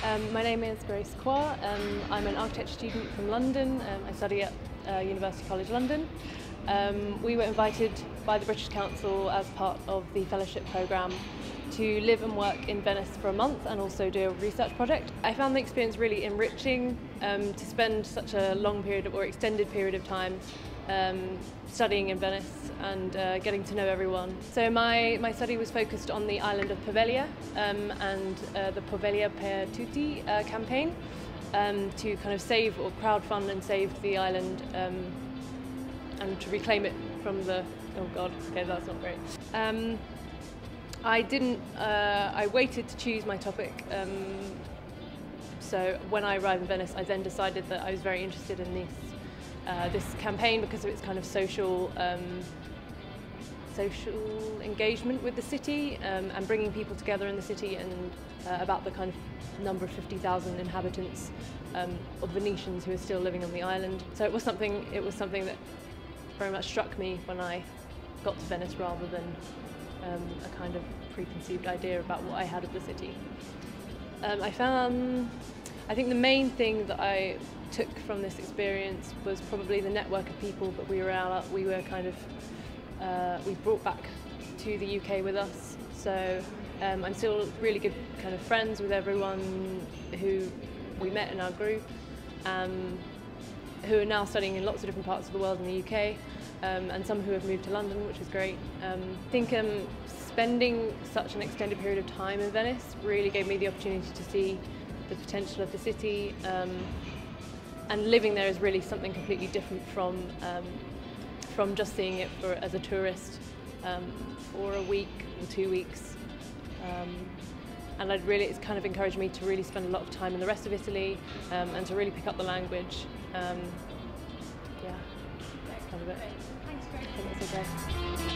My name is Grace Kwa. I'm an architecture student from London. I study at University College London. We were invited by the British Council as part of the fellowship programme to live and work in Venice for a month and also do a research project. I found the experience really enriching to spend such a long period or extended period of time studying in Venice and getting to know everyone. So my study was focused on the island of Poveglia and the Poveglia per Tutti campaign to kind of save or crowdfund and save the island and to reclaim it from the, oh god, okay, that's not great. I waited to choose my topic, so when I arrived in Venice I then decided that I was very interested in this campaign because of its kind of social engagement with the city and bringing people together in the city and about the kind of number of 50,000 inhabitants of Venetians who are still living on the island. So it was something that very much struck me when I got to Venice rather than a kind of preconceived idea about what I had of the city. I think the main thing that I took from this experience was probably the network of people that we brought back to the UK with us. So I'm still really good kind of friends with everyone who we met in our group, who are now studying in lots of different parts of the world in the UK, and some who have moved to London, which is great. I think spending such an extended period of time in Venice really gave me the opportunity to see the potential of the city, and living there is really something completely different from just seeing it as a tourist for a week or 2 weeks. And it's kind of encouraged me to really spend a lot of time in the rest of Italy and to really pick up the language. Yeah, that's kind of it. Thanks, Grace. I think that's okay.